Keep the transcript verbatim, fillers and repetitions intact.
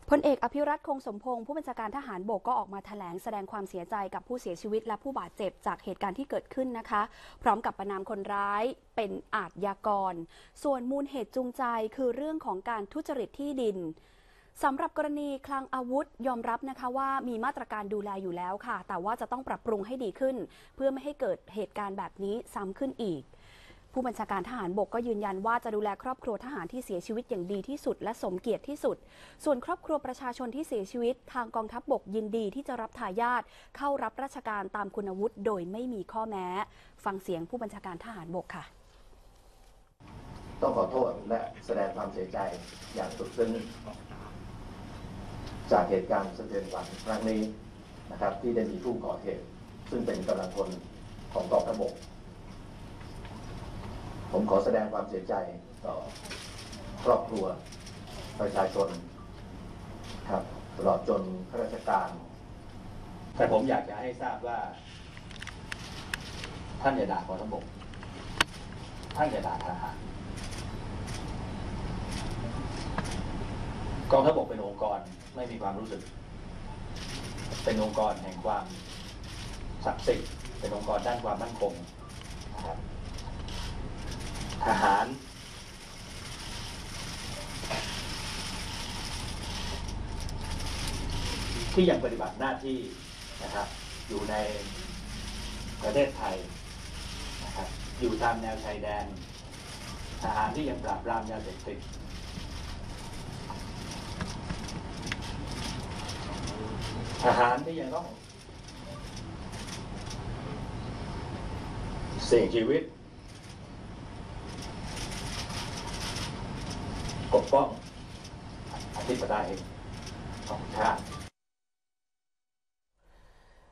พลเอกอภิรัตคงสมพงศ์ผู้บัญชาการทหารบกก็ออกมาแถลงแสดงความเสียใจกับผู้เสียชีวิตและผู้บาดเจ็บจากเหตุการณ์ที่เกิดขึ้นนะคะพร้อมกับประณามคนร้ายเป็นอาชญากรส่วนมูลเหตุจูงใจคือเรื่องของการทุจริตที่ดินสำหรับกรณีคลังอาวุธยอมรับนะคะว่ามีมาตรการดูแลอยู่แล้วค่ะแต่ว่าจะต้องปรับปรุงให้ดีขึ้นเพื่อไม่ให้เกิดเหตุการณ์แบบนี้ซ้ำขึ้นอีกผู้บัญชาการทหารบกก็ยืนยันว่าจะดูแลครอบครัวทหารที่เสียชีวิตอย่างดีที่สุดและสมเกียรติที่สุดส่วนครอบครัวประชาชนที่เสียชีวิตทางกองทัพบกยินดีที่จะรับทายาทเข้ารับราชการตามคุณวุฒิโดยไม่มีข้อแม้ฟังเสียงผู้บัญชาการทหารบกค่ะต้องขอโทษและแสดงความเสียใจอย่างสุดซึ้งจากเหตุการณ์สะเทือนขวัญครั้งนี้นะครับที่ได้มีผู้ก่อเหตุซึ่งเป็นกำลังพลของกองทัพบกผมขอแสดงความเสียใจต่อครอบครัวประชาชนครับตลอดจนข้าราชการแต่ผมอยากจะให้ทราบว่าท่านอย่าด่ากองทัพบกท่านอย่าด่าทหารกองทัพบกเป็นองค์กรไม่มีความรู้สึกเป็นองค์กรแห่งความศักดิ์สิทธิ์เป็นองค์กรด้านความมั่นคงนะครับทหารที่ยังปฏิบัติหน้าที่นะครับอยู่ในประเทศไทยนะครับอยู่ตามแนวชายแดนทหารที่ยังปราบปรามยาเสพติดทหารที่ยังต้องเสี่ยงชีวิตปกป้องอธิปไตยของชาติ